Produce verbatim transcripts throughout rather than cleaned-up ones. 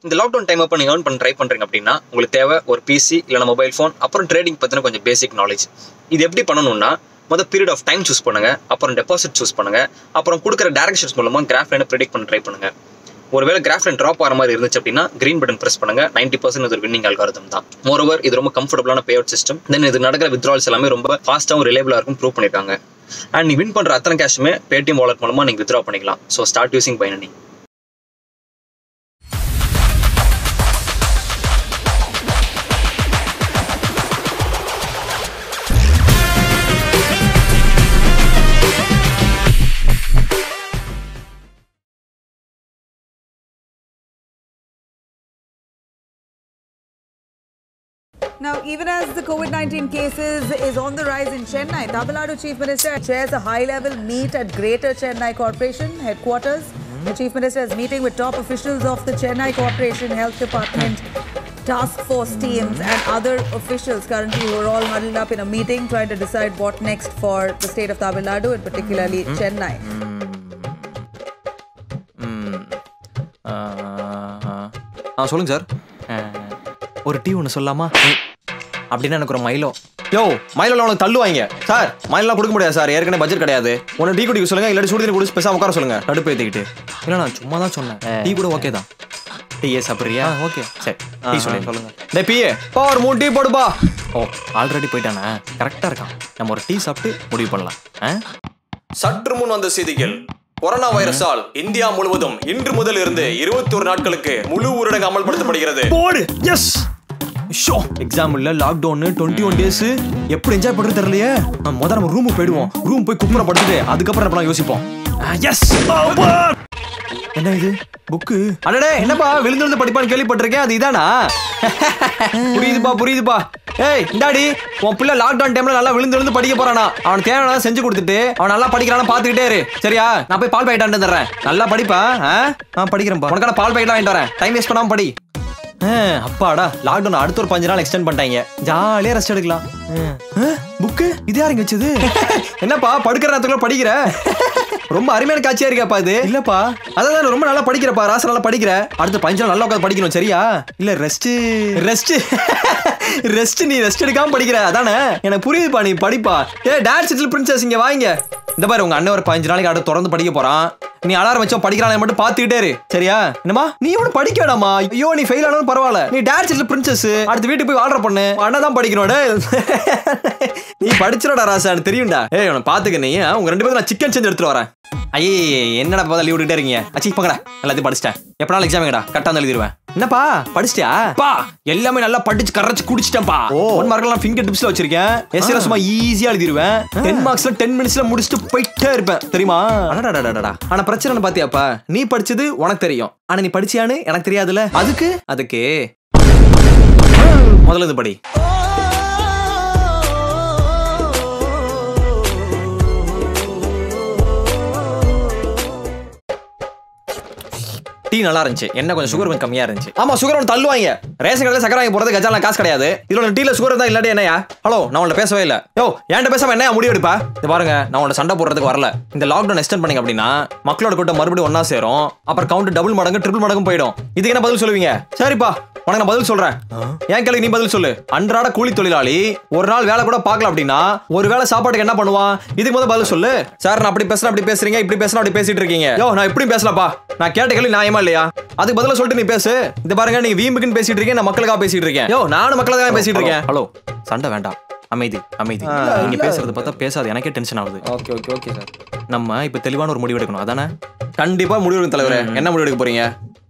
இந்த lockdown time அப்போ நீங்கள் ஏர்ன் பண்ண ட்ரை பண்ணுறீங்க அப்படின்னா உங்களுக்கு தேவை ஒரு பிசி இல்லைனா மொபைல் ஃபோன், அப்புறம் ட்ரேடிங் பற்றின கொஞ்சம் பேசிக் நாலேஜ். இது எப்படி பண்ணணும்னா, மொதல் பீரியட் ஆஃப் டைம் சூஸ் பண்ணுங்கள், அப்புறம் டெபாசிட் சூஸ் பண்ணுங்கள், அப்புறம் கொடுக்குற டேரக்ஷன்ஸ் மூலமாக கிராஃப் லைனை ப்ரெடிக்ட் பண்ண ட்ரை பண்ணுங்கள். ஒருவேளை கிராஃப் லைன் ட்ராப் ஆகிற மாதிரி இருந்துச்சு அப்படின்னா கிரீன் பட்டன் ப்ரெஸ் பண்ணுங்க. நைன்டி பர்சன்ட் இது ஒரு வின்னிங் அல்காரிதம் தான். மோரோவர் இது ரொம்ப கம்ஃபர்டபுளான பே அவுட் சிஸ்டம். தென் இது நடக்கிற வித்ட்ரால்ஸ் எல்லாமே ரொம்ப ஃபாஸ்ட்டாகவும் ரிலேபிளாக இருக்கும் ப்ரூவ் பண்ணியிருக்காங்க. அண்ட் நீ வின் பண்ணுற அத்தனை கேஷுமே பேடிஎம் வாலெட் மூலமாக நீங்கள் வித்ட்ரா பண்ணிக்கலாம். So start using Binance. Now, even as the COVID nineteen cases is on the rise in Chennai, Tamil Nadu Chief Minister chairs a high-level meet at Greater Chennai Corporation headquarters. Mm-hmm. The Chief Minister is meeting with top officials of the Chennai Corporation Health Department, task force teams and other officials currently who are all huddled up in a meeting trying to decide what next for the state of Tamil Nadu and particularly mm-hmm. Chennai. ஆ சொல்லுங்க sir. ஒரு tea ஒன்று சொல்லலாமா? அப்படின்னா எனக்கு ஒரு Milo. யோ மைலோல உனக்கு தள்ளுவாங்க sir. மைலோலாம் கொடுக்க முடியாது சார், ஏற்கனவே பட்ஜெட் கிடையாது. உன்னை டீ குடிக்க சொல்லுங்க, இல்லாட்டி சுடுதண்ணி குடிச்சு பேசாம உட்கார சொல்லுங்க. நடுப்பு ஏற்றிக்கிட்டு. இல்லை நான் சும்மா தான் சொன்னேன். டீ கூட ஓகே தான். டீயே சாப்பிட்றியா? ஓகே சரி டீ சொல்லி சொல்லுங்க. டே பிஏ பா ஒரு மூணு டீ போடுப்பா. ஓ ஆல்ரெடி போயிட்டானே, கரெக்டாக இருக்கான். நம்ம ஒரு டீ சாப்பிட்டு முடிவு பண்ணலாம். சற்று முன் வந்த செய்திகள். கொரோனா வைரஸால் இந்தியா முழுவதும் இன்று முதல் இருந்து இருபத்தி ஒரு நாட்களுக்கு முழு ஊரடங்கு அமல்படுத்தப்படுகிறது. போடு எஸ் ஷோ எக்ஸாம் இல்ல, லாக்டவுன், டுவெண்ட்டி ஒன் டேஸ் எப்படி என்ஜாய் பண்றது தெரியலையே. முதல்ல நம்ம ரூமுக்கு போயிடுவோம். ரூம் போய் குப்புற படுத்துட்டு அதுக்கப்புறம் நம்ம யோசிப்போம். எஸ் என்ன இது புக்கு? அடடே என்னப்பா விழுந்து விழுந்து படிப்பான்னு கேள்விப்பட்டிருக்கேன், அது இதானா? புரியுதுப்பா புரியுதுப்பா. ஏய் இந்தாடி உன் பிள்ளை லாக்டவுன் டைம்ல நல்லா விழுந்து விழுந்து படிக்க போறானா? அவன் தேவையான செஞ்சு கொடுத்துட்டு அவன் நல்லா படிக்கிறானா பாத்துக்கிட்டே இரு சரியா? நான் போய் பால் பாக்கெட் வாங்கிட்டு வந்துடுறேன். நல்லா படிப்பா. நான் படிக்கிறேன்ப்பா. உனக்கான பால் பாக்கெட் வாங்கிட்டு வரேன். டைம் வேஸ்ட் பண்ணாம படி. அப்பாடா லாக்டவுன் அடுத்த ஒரு பஞ்சு நாள் எக்ஸ்டெண்ட் பண்ணிட்டாங்க. ஜாலியா ரெஸ்ட் எடுக்கலாம். புக்கு இது யாருங்க வச்சது? என்னப்பா படுக்கிற நேரத்துக்குள்ள படிக்கிற? ரொம்ப அருமையான காட்சியா இருக்காப்பா இது. இல்லப்பா அதான் ரொம்ப நல்லா படிக்கிறப்பா. ராசா நல்லா படிக்கிற. அடுத்த பஞ்சு நாள் நல்லா உட்காந்து படிக்கணும் சரியா? இல்ல ரெஸ்ட் ரெஸ்ட் ரெஸ்ட் நீ ரெஸ்ட் எடுக்காம படிக்கிற அதானே? எனக்கு புரியுதுப்பா, நீ படிப்பா. ஏ டான்ஸ் லிட்டில் பிரின்சஸ் இங்க வாங்க. இந்த பாரு உங்க அண்ணன் ஒரு பதினஞ்சு நாளைக்கு அடுத்து தொடர்ந்து படிக்க போறான். நீ அலாரம் வச்சோம் படிக்கிறானே மட்டும் பாத்துக்கிட்டே இரு சரியா? என்னமா நீ எவ்வளவு படிக்க வேணாமா? ஐயோ நீ ஃபெயில் ஆனாலும் பரவாயில்ல, நீ டான்ஸ் லிட்டில் பிரின்சஸ் அடுத்து வீட்டுக்கு போய் ஆர்டர் பண்ணு. அண்ணன் தான் படிக்கணும். நீ படிச்சிடா ராசா, எனக்கு தெரியும்டா. ஏய் உன பாத்துக்க. நீ உங்க ரெண்டு பேரும் நான் சிக்கன் செஞ்சு எடுத்துட்டு வரேன். ஐயே என்னடா பார்த்தா லீவ் விட்டுட்டே இருக்கீங்க? அச்சி பங்கடா எல்லாத்தையும் படிச்சிட்டேன். எப்பனாலும் எக்ஸாமுங்கடா கரெக்டா எழுதிடுவேன். என்னப்பா படிச்சிட்டியா? பா எல்லாமே நல்லா படிச்சு கரைச்சு குடிச்சிட்டேன்ப்பா. ஒன் மார்க்லாம் ஃபிங்கர் டிப்ஸ்ல வச்சிருக்கேன். எஸ்ஏல சும்மா ஈஸியா எழுதிடுவேன். டென் மார்க்ஸ்ல டென் மினிட்ஸ்ல முடிச்சுட்டு போயிட்டே இருப்பேன் தெரியுமா? அடடடடடா. ஆனா பிரச்சனை பாத்தியாப்பா, நீ படிச்சது உனக்கு தெரியும், ஆனா நீ படிச்சியான்னு எனக்கு தெரியாதுல்ல. அதுக்கு அதுக்கு முதல்ல இது படி. டீ நல்லா இருந்துச்சு, என்ன கொஞ்சம் சுகர் கொஞ்சம் கம்மியா இருந்துச்சு. ஆமா சுகர் ஒன்று தள்ளுவாங்க. ரேஷன் கடையில் சக்கரை வாங்கி போறது கஜாலாம் காசு கிடையாது. இதுல டீல சுகர் தான் இல்லாட்டி என்னையா? ஹலோ நான் உன்ட்ட பேசவே இல்லை. யோ என்கிட்ட பேசாம என்னையா முடிவு எடுப்பா? இது பாருங்க நான் உன்ட்ட சண்டை போடுறதுக்கு வரல. இந்த லாக்டவுன் எக்ஸ்டெண்ட் பண்ணீங்க அப்படின்னா மக்களோட கூட்டம் மறுபடியும் ஒன்னா சேரும். அப்புறம் கவுண்ட் டபுள் மடங்கு ட்ரிபிள் மடங்கு போயிடும். இதுக்கு என்ன பதில் சொல்லுவீங்க? சரிப்பா உனக்கு நான் பதில் சொல்றேன். என் கேள்வி நீ பதில் சொல்லு. அன்றாட கூலி தொழிலாளி ஒரு நாள் வேலை கூட பார்க்கல அப்படின்னா ஒரு வேளை சாப்பாட்டுக்கு என்ன பண்ணுவான்? இதுக்கு முதல்ல பதில் சொல்லு. சார் நான் அப்படி பேசுறேன் அப்படி பேசுறீங்க, இப்படி பேசுறேன் அப்படி பேசிட்டு இருக்கீங்க. யோ நான் இப்படி பேசலப்பா. நான் கேட்ட கேள்வி நியாயமா இல்லையா? அதுக்கு பதிலா சொல்லிட்டு நீ பேசு. இந்த பாருங்க நீங்க வீம்புக்குன்னு பேசிட்டு இருக்கீங்க, நான் மக்களுக்காக பேசிட்டு இருக்கேன். யோ நானும் மக்களுக்காக பேசிட்டு இருக்கேன். ஹலோ சண்டை வேண்டாம், அமைதி அமைதி. நீங்க பேசுறது பார்த்தா பேசாது, எனக்கே டென்ஷன் ஆகுது. Okay okay okay sir. நம்ம இப்ப தெளிவான ஒரு முடிவு எடுக்கணும் அதானே? கண்டிப்பா முடிவு எடுக்கணும் தலைவரே. என்ன முடிவு எடுக்க போறீங்க?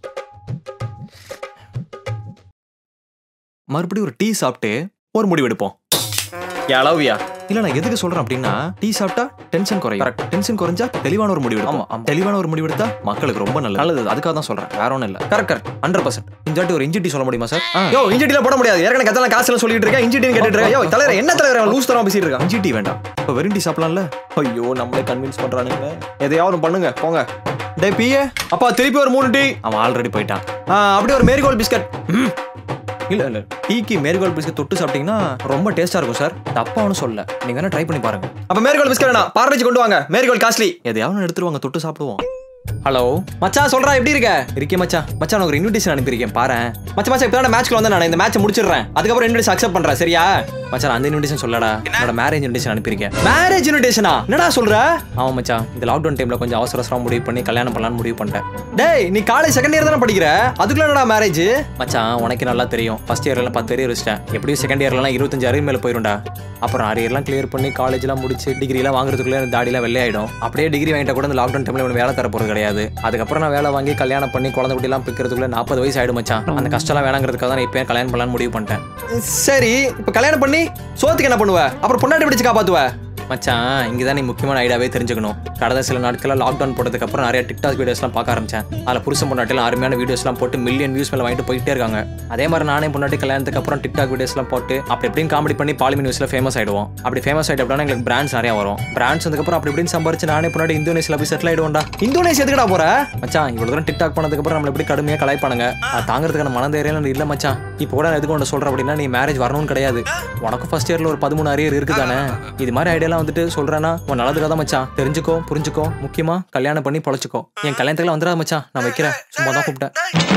மறுபடியும் ஒரு டீ சாப்பிட்டு ஒரு முடிவு எடுப்போம். அளவியா இல்ல நான் எதுக்கு சொல்றேன் அப்படின்னா, டீ சாப்பிட்டா டென்ஷன் குறையும். கரெக்ட். டென்ஷன் குறைஞ்சா தெளிவான ஒரு முடிவு எடுப்போம். ஆமா தெளிவான ஒரு முடிவு எடுத்தா மக்களுக்கு ரொம்ப நல்லது. நல்லது அதுக்காக தான் சொல்றேன், வேற ஒன்றும் இல்ல. Correct correct hundred percent. இந்த வாட்டி ஒரு இஞ்சி டீ சொல்ல முடியுமா சார்? யோ இஞ்சி டீல போட முடியாது. ஏற்கனவே கத்தலாம் காசு எல்லாம் சொல்லிட்டு இருக்கேன். இஞ்சி டீ கேட்டுட்டு இருக்கேன். யோ தலைவரே என்ன தலைவரே லூஸ் தரமா பேசிட்டு இருக்கான். இஞ்சி டீ வேண்டாம், இப்போ வெறும் டீ சாப்பிடலாம்ல. ஐயோ நம்மளே கன்வின்ஸ் பண்றானுங்க. எதையாவது பண்ணுங்க போங்க. டே பிஏ அப்பா திருப்பி ஒரு மூணு டீ. அவன் ஆல்ரெடி போயிட்டான். அப்படியே ஒரு மேரிகோல்ட் பிஸ்கட். இல்ல இல்ல டீக்கு மேரிகோல்ட் பிஸ்கட் தொட்டு சாப்பிட்டீங்கன்னா ரொம்ப டேஸ்டா இருக்கும் சார். தப்பானு சொல்ல, நீங்க வேணா ட்ரை பண்ணி பாருங்க. அப்ப மேரிகோல்ட் பிஸ்கட் வேணா, பார்லேஜ் கொண்டு வாங்க. Marigold costly. எதையாவது எடுத்துருவாங்க, தொட்டு சாப்பிடுவோம். ஹலோ மச்சான் சொல்றா எப்படி இருக்க இருக்கே மச்சான் மச்சான் ஒரு இன்விடேஷன் அனுப்பியிருக்கேன் பாரு மச்சான் மச்சான் இப்போ மேட்ச்ல வந்து நான் இந்த மேட்சை முடிச்சிடுறேன் அதுக்கப்புறம் இன்விடேஷன் அக்செப்ட் பண்றேன் சரியா மச்சான் அந்த இன்விடேஷன் சொல்லடா என்னோட மேரேஜ் இன்விடேஷன் அனுப்பியிருக்கேன் மேரேஜ் இன்விடேஷனா என்னடா சொல்ற ஆமா மச்சான் இந்த லாக்டவுன் டைம்ல கொஞ்சம் அவசர அவசரமா முடிவு பண்ணி கல்யாணம் பண்ணலாம்னு முடிவு பண்ணிட்டேன் டேய் நீ காலேஜ் செகண்ட் இயர் தானே படிக்கிற அதுக்குள்ள என்னடா மேரேஜ் மச்சான் உனக்கு நல்லா தெரியும் ஃபர்ஸ்ட் இயர்ல பத்து இயர் வச்சிட்டேன் எப்படியும் செகண்ட் இயர்லாம் இருபத்தஞ்சு அரியர் மேல போயிரும்டா அப்புறம் அரியர்லாம் கிளியர் பண்ணி காலேஜ்லாம் முடிச்சு டிகிரிலாம் வாங்குறதுக்குள்ள தாடிலாம் வெள்ளையாயிடும் அப்படியே டிகிரி வாங்கிட்ட கூட இந்த லாக்டவுன் டைம்ல இவன் வேலை தர போறது கிடையாது அதுக்கப்புறம் நான் வேலை வாங்கி கல்யாணம் பண்ணி குழந்தை குட்டிலாம் பிக்கிறதுக்குள்ள நாற்பது வயசு ஆயிடும் மச்சான் அந்த கஷ்டம்லாம் வேணாங்கிறதுக்காக தான் இப்போ கல்யாணம் பண்ணலாம்னு முடிவு பண்ணிட்டேன் சரி இப்போ கல்யாணம் பண்ணி சோத்துக்கு என்ன பண்ணுவ அப்புறம் பொண்டாட்டி பிடிச்சு காப்பாத்துவ மச்சான் இங்கே தான் நீ முக்கியமான ஐடியாவே தெரிஞ்சுக்கணும் கடந்த சில நாட்களில் லாக்டவுன் போட்டதுக்கு அப்புறம் நிறைய டிக்டாக் வீடியோஸ்லாம் பார்க்க ஆரம்பிச்சேன் அதில் புருஷன் பொண்டாட்டிலாம் அருமையான வீடியோஸ்லாம் போட்டு மில்லியன் வியூஸ் மேலே வாங்கிட்டு போயிட்டே இருக்காங்க அதே மாதிரி நானே பொண்டாட்டி கல்யாணத்துக்கு அப்புறம் டிக்டாக் வீடியோஸ்லாம் போட்டு அப்படி எப்படின்னு காமெடி பண்ணி பாலிமி நியூஸில் ஃபேமஸ் ஆயிடுவோம் அப்படி ஃபேமஸ் ஆகிட்டு அப்படின்னா எங்களுக்கு பிராண்ட்ஸ் நிறையா வரும் பிராண்ட்ஸ் அதுக்கப்புறம் அப்படி இப்படின்னு சம்பாரிச்சு நானே பொண்டாட்டி இந்தோனேஷியில் போய் செட்டில் ஆயிடுவோம்டா இந்தோனேஷியா எதுக்கடா போற மச்சான் இவ்வளோ தூரம் டிக்டாக் பண்ணதுக்கப்புறம் நம்மள எப்படி கடுமையாக கலாய்ப்பானுங்க அது தாங்கிறதுக்கான மனதைரியம் இல்லை மச்சான் இப்போ கூட எதுக்கு ஒன்று சொல்கிறேன் அப்படின்னா நீ மேரேஜ் வரணும்னு கிடையாது உனக்கும் ஃபர்ஸ்ட் இயரில் ஒரு பதிமூணு அரியர் இருக்குதானே இது மாதிரி ஐடியாலாம் வந்துட்டு சொல்கிறேன்னா உன் நல்லதுக்காக தான் மச்சான் தெரிஞ்சுக்கோ புரிஞ்சுக்கோ முக்கியமா கல்யாணம் பண்ணி பொழைச்சிக்கோ என் கல்யாணத்துக்குலாம் வந்துடாத மச்சான் நான் வைக்கிறேன் சும்மா தான் கூப்பிட்டேன்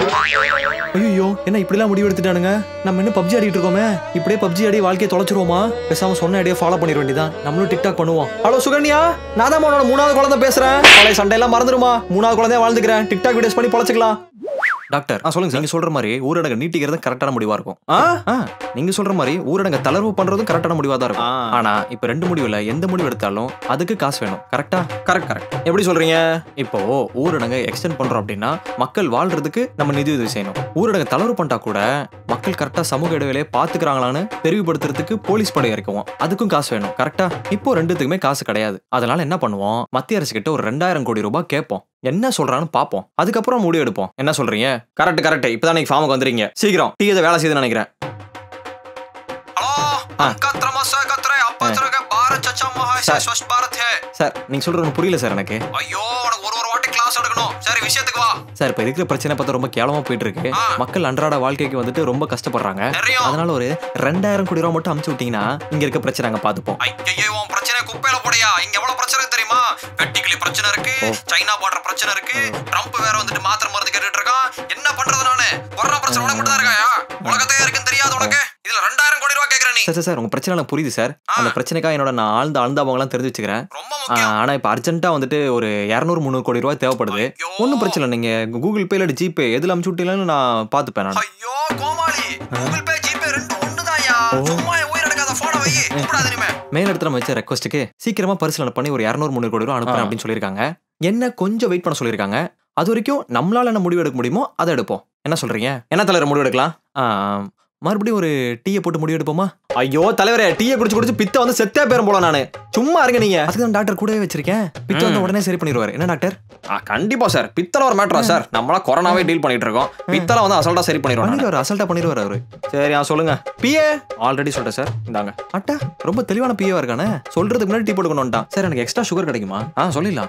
ஐயோ என்ன இப்படிலாம் முடிவு எடுத்துட்டானுங்க நம்ம இன்னும் பப்ஜி ஆடிட்டு இருக்கோமே இப்படியே பப்ஜி ஆடி வாழ்க்கையை தொலைச்சிருவோமா பேசாம சொன்ன ஐடியா ஃபாலோ பண்ணிட வேண்டியதான் நம்மளும் டிக்டாக் பண்ணுவோம் ஹலோ சுகன்யா நான் தான் உன்னோட மூணாவது குழந்தை பேசுறேன் பழைய சண்டையெல்லாம் மறந்துடுமா மூணாவது குழந்தைய வாழ்ந்துக்கிறேன் டிக்டாக் வீடியோஸ் பண்ணி பொழைச்சிக்கலாம் டாக்டர் ஆ சொல்லுங்க நீங்க சொல்ற மாதிரி ஊரடங்கு நீட்டிக்கிறது கரெக்டான முடிவா இருக்கும் நீங்க சொல்ற மாதிரி ஊரடங்கு தளர்வு பண்றதும் கரெக்டான முடிவா தான் இருக்கும் ஆனா இப்ப ரெண்டு முடிவுல எந்த முடிவு எடுத்தாலும் அதுக்கு காசு வேணும் கரெக்டா கரெக்ட் கரெக்ட் எப்படி சொல்றீங்க இப்போ ஊரடங்கு எக்ஸ்டெண்ட் பண்றோம் அப்படின்னா மக்கள் வாழ்றதுக்கு நம்ம நிதி உதவி செய்யணும் ஊரடங்கு தளர்வு பண்ணிட்டா கூட மக்கள் கரெக்டா சமூக இடைவெளியை பாத்துக்கிறாங்களான்னு தெரிவுபடுத்துறதுக்கு போலீஸ் படை இறக்குவோம் அதுக்கும் காசு வேணும் கரெக்டா இப்போ ரெண்டுத்துக்குமே காசு கிடையாது அதனால என்ன பண்ணுவோம் மத்திய அரசு கிட்ட ஒரு ரெண்டாயிரம் கோடி ரூபாய் கேட்போம் என்ன சொல்றான்னு பாப்போம் அதுக்கப்புறம் முடிவு எடுப்போம் என்ன சொல்றீங்க கரெக்ட் கரெக்ட் இப்பதான் நீங்க ஃபார்முக்கு வந்துறீங்க சீக்கிரம் டீ இதை வேலை செய்து நினைக்கிறேன் சார் நீங்க சொல்றது புரியல சார் எனக்கு ஐயோ ஒரு ஒரு வாட்டி கிளாஸ் எடுக்கணும் சரி விஷயத்துக்கு வா சார் இப்ப இருக்கிற பிரச்சனை பார்த்தா ரொம்ப கேவலமா போயிட்டு இருக்கு மக்கள் அன்றாட வாழ்க்கைக்கு வந்துட்டு ரொம்ப கஷ்டப்படுறாங்க அதனால ஒரு ரெண்டாயிரம் கோடி ரூபாய் மட்டும் அமுச்சு விட்டீங்கன்னா இங்க இருக்க பிரச்சனை நாங்க பாத்துப்போம் ஐயோ பிரச்சனை குப்பையில போடையா இங்க எவ்வளவு பிரச்சனை தெரியுமா வெட்டிக்கிளி பிரச்சனை இருக்கு சைனா பார்டர் பிரச்சனை இருக்கு ட்ரம்ப் வேற வந்துட்டு மாத்திரை மருந்து கேட்டுட்டு இருக்கான் என்ன பண்றது நானு கொரோனா பிரச்சனை உனக்கு மட்டும் தான் இருக்காயா உலகத்தையே இருக்குன்னு தெரியாது உனக்கு இதுல ரெண்டாயிரம் கோடி ரூபாய் கேக்குறேன் நீ சார் சார் உங்க பிரச்சனை எனக்கு புரியுது சார் அந்த பிரச்சனைக்காக என்னோட நான் ஆழ்ந்த ஆழ்ந்தாவங்களாம் தெரிஞ்சு வச்சுக்கிறேன் ஆனா இப்ப அர்ஜென்ட்டா வந்துட்டு ஒரு இருநூறு முந்நூறு கோடி ரூபாய் தேவைப்படுது ஒன்னும் பிரச்சனை நீங்க கூகுள் பே இல்ல ஜிபே எதுல அமுச்சு விட்டீங்கன்னு நான் பாத்துப்பேன் நான் ஐயோ கோமாளி கூகுள் பே ஜிபே ரெண்டும் ஒண்ணுதான்யா சும்மா உயிர் எடுக்காத போன வை கூப்பிடாத நீ மேல இடத்துல நம்ம வச்ச ரெக்வெஸ்ட்க்கு சீக்கிரமா பரிசீலனை பண்ணி ஒரு இருநூறு முந்நூறு கோடி ரூபாய் அனுப்புறேன் அப்படின்னு சொல்லியிருக்காங்க என்ன கொஞ்சம் வெயிட் பண்ண சொல்லியிருக்காங்க அது வரைக்கும் நம்மளால என்ன முடிவு எடுக்க முடியுமோ அதை எடுப்போம் என்ன சொல்றீங்க என்ன தலைவர் முடிவு எடுக்கலாம் மறுபடியும் ஒரு டீயை போட்டு முடிவு எடுப்போமா ஐயோ தலைவரே டீயை குடிச்சு குடிச்சு பித்த வந்து செத்தே பேரும் போல நானு சும்மா இருங்க நீங்க அதுக்கு டாக்டர் கூடவே வச்சிருக்கேன் பித்த வந்து உடனே சரி பண்ணிடுவாரு என்ன டாக்டர் கண்டிப்பா சார் பித்தல ஒரு மேட்டரா சார் நம்மளா கொரோனாவே டீல் பண்ணிட்டு இருக்கோம் பித்தல வந்து அசல்ட்டா சரி பண்ணிடுவாங்க அவர் அசல்ட்டா பண்ணிடுவாரு அவரு சரி சொல்லுங்க பிஏ ஆல்ரெடி சொல்றேன் சார் இந்தாங்க அட்டா ரொம்ப தெளிவான பிஏவா இருக்கானே சொல்றதுக்கு முன்னாடி டீ போட்டுக்கணும்ட்டான் சார் எனக்கு எக்ஸ்ட்ரா சுகர் கிடைக்குமா ஆ சொல்லிடலாம்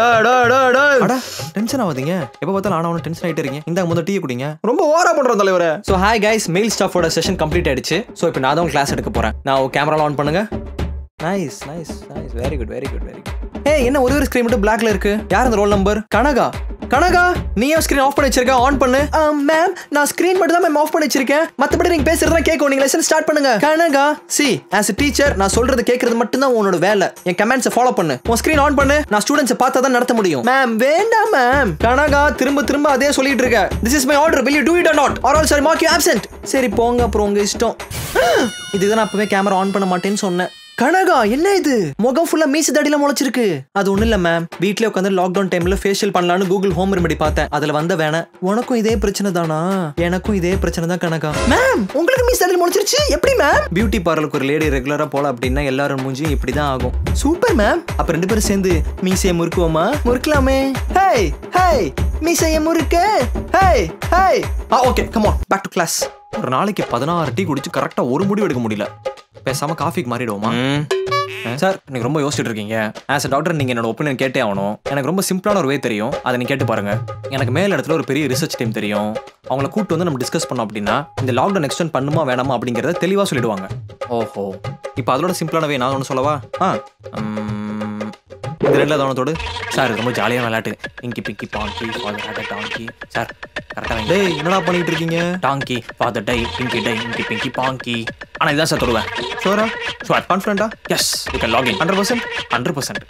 டென்ஷன் ஆகாதீங்க எப்ப பார்த்தாலும் ஆனா டென்ஷன் ஆயிட்டு இருக்கீங்க இந்த முதல் டீ குடிங்க ரொம்ப ஓவரா பண்றோம் தலைவரே சோ ஹாய் கைஸ் மெயில் ஸ்டாஃபோட செஷன் கம்ப்ளீட் ஆயிடுச்சு சோ இப்போ நான் தான் கிளாஸ் எடுக்க போறேன் நான் கேமரா ஆன் பண்ணுங்க nice nice nice very good very good very good ஏய் என்ன ஒரு ஒரு ஸ்கிரீன் மட்டும் பிளாக்ல இருக்கு யார் அந்த ரோல் நம்பர் கனகா கனகா நீ ஏன் ஸ்கிரீன் ஆஃப் பண்ணி வச்சிருக்க ஆன் பண்ணு மேம் நான் ஸ்கிரீன் மட்டும் தான் மேம் ஆஃப் பண்ணி வச்சிருக்கேன் மத்தபடி நீங்க பேசுறதா கேட்கும் நீங்க லெசன் ஸ்டார்ட் பண்ணுங்க Kanaka see as a teacher நான் சொல்றது கேக்குறது மட்டும் தான் உன்னோட வேலை என் கமெண்ட்ஸை ஃபாலோ பண்ணு உன் ஸ்கிரீன் ஆன் பண்ணு நான் ஸ்டூடண்ட்ஸை பார்த்தா தான் நடத்த முடியும் மேம் வேண்டாம் மேம் கனகா திரும்ப திரும்ப அதே சொல்லிட்டு இருக்க this is my order will you do it or not or else I'll mark you absent சரி போங்க அப்புறம் உங்க இஷ்டம் இதுதான் நான் அப்பவே கேமரா ஆன் பண்ண மாட்டேன்னு சொன்னேன் கனகா என்ன இது முகம் ஃபுல்லா மீசு தடியில முளைச்சிருக்கு அது ஒண்ணு இல்ல மேம் வீட்லயே உட்காந்து லாக்டவுன் டைம்ல ஃபேஷியல் பண்ணலாம்னு கூகுள் ஹோம் ரெமெடி பார்த்தேன் அதுல வந்த வேணாம் உனக்கும் இதே பிரச்சனை தானா எனக்கும் இதே பிரச்சனை தான் கனகா மேம் உங்களுக்கு மீசு தடியில முளைச்சிருச்சு எப்படி மேம் பியூட்டி பார்லருக்கு ஒரு லேடி ரெகுலரா போல அப்படின்னா எல்லாரும் மூஞ்சியும் இப்படிதான் ஆகும் சூப்பர் மேம் அப்ப ரெண்டு பேரும் சேர்ந்து மீசையை முறுக்குவோமா முறுக்கலாமே ஹேய் ஹேய் மீசையை முறுக்கு ஹேய் ஹேய் ஆ okay come on back to class ஒரு நாளைக்கு பதினாறு டீ குடிச்சு கரெக்டா ஒரு முடிவு எடுக்க முடியல பேசாம காஃபிக்கு மாறிடுவோமா சார் நீங்க ரொம்ப யோசிச்சுட்டு இருக்கீங்க ஆஸ் அ டாக்டர் நீங்க என்னோட ஒப்பீனியன் கேட்டே ஆகணும் எனக்கு ரொம்ப சிம்பிளான ஒரு வே தெரியும் அதை நீங்க கேட்டு பாருங்க எனக்கு மேல் இடத்துல ஒரு பெரிய ரிசர்ச் டீம் தெரியும் அவங்கள கூப்பிட்டு வந்து நம்ம டிஸ்கஸ் பண்ணோம் அப்படின்னா இந்த லாக்டவுன் எக்ஸ்டெண்ட் பண்ணுமா வேணாமா அப்படிங்கறத தெளிவா சொல்லிடுவாங்க ஓஹோ இப்போ அதோட சிம்பிளான வே நான் ஒன்று சொல்லவா ஆ இந்த ரெண்டுல தோணத்தோடு சார் ரொம்ப ஜாலியான விளையாட்டு. Inky pinky ponky father had donkey. Sir கரெக்டா வைங்க. டேய் என்னடா பண்ணிட்டு இருக்கீங்க? Donkey father die pinky die inky pinky ponky. ஆனா இதான் சார் தொடுவேன். ஷூரா? ஷூர் கான்ஃபிடென்ட்டா? Yes you can lock in. Hundred percent hundred percent.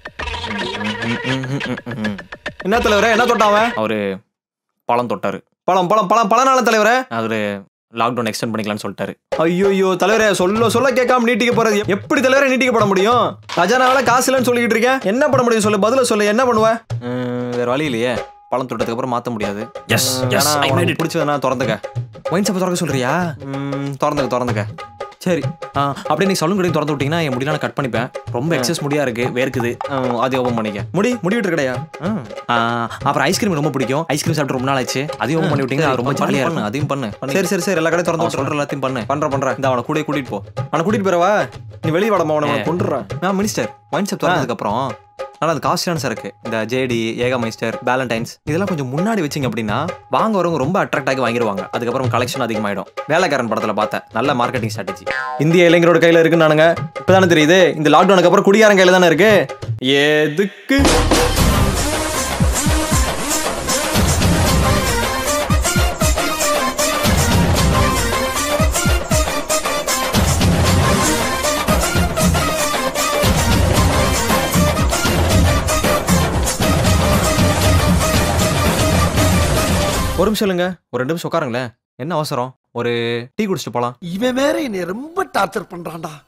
என்ன தலைவரே என்ன தொட்டாவன்? அவரு பழம் தொட்டாரு. பழம் பழம் பழம் பழனால தலைவரே. அவரு லாக்டவுன் எக்ஸ்டெண்ட் பண்ணிக்கலாம்னு சொல்லிட்டாரு. ஐயோ ஐயோ தலைவரே சொல்ல சொல்ல கேட்காம நீட்டிக்க போறது எப்படி தலைவரே நீட்டிக்கப்பட முடியும்? கஜானால காசு இல்லைன்னு சொல்லிக்கிட்டு இருக்கேன். என்ன பண்ண முடியும் சொல்லு, பதில சொல்லு, என்ன பண்ணுவேன்? வேற வழி இல்லையே, பழம் தொட்டதுக்கு அப்புறம் மாத்த முடியாது. Yes yes I made it. பிடிச்சதுனா திறந்துக்க. ஒயின் ஷாப் திறக்க சொல்றியா? திறந்துக்க திறந்துக்க. சரி அப்படியே நீ சலூன் கடையும் திறந்து விட்டீங்கன்னா என் முடியலாம் கட் பண்ணிப்பேன். ரொம்ப எக்ஸஸ் முடியா இருக்கு, வேர்க்குது. அது ஓபன் பண்ணிக்க. முடி முடி விட்டு கிடையா? அப்புறம் ஐஸ்கிரீம் ரொம்ப பிடிக்கும். ஐஸ்கிரீம் சாப்பிட்டு ரொம்ப நாள் ஆச்சு. அதையும் ஓபன் பண்ணி விட்டீங்கன்னா ரொம்ப ஜாலியா இருக்கும். அதையும் பண்ணு. சரி சரி சரி எல்லா கடையும் திறந்து சொல்ற எல்லாத்தையும் பண்ணு. பண்ற பண்ற இந்த அவனை கூட கூட்டிட்டு போ. அவனை கூட்டிட்டு போறவா நீ வெளியே வாடமா, அவனை கொண்டுறான். நான் மினிஸ்டர் ஒயின் ஷாப் திறந்ததுக்கு அப்புறம் ஆனால் அது காஸ்ட்லியான சரக்கு. இந்த ஜேடி ஏகா மைஸ்டர் வேலண்டைன்ஸ் இதெல்லாம் கொஞ்சம் முன்னாடி வச்சிங்க அப்படின்னா வாங்க வரவங்க ரொம்ப அட்ராக்ட் ஆகி வாங்கிடுவாங்க. அதுக்கப்புறம் கலெக்ஷன் அதிகமாயிடும். வேலைக்காரன் படத்தில் பார்த்தேன் நல்ல மார்க்கெட்டிங் ஸ்ட்ராட்டஜி. இந்திய இளைஞரோட கையில் இருக்குன்னு நானுங்க இப்போதானே தெரியுது. இந்த லாக்டவுனுக்கு அப்புறம் குடியாரன் கையில் தானே இருக்கு. எதுக்கு ஒரு நிமிஷம் இல்லைங்க, ஒரு ரெண்டு நிமிஷம் உட்காருங்களேன். என்ன அவசரம்? ஒரு டீ குடிச்சிட்டு போலாம். இவன் வேற என்னை ரொம்ப டார்ச்சர் பண்றான்டா.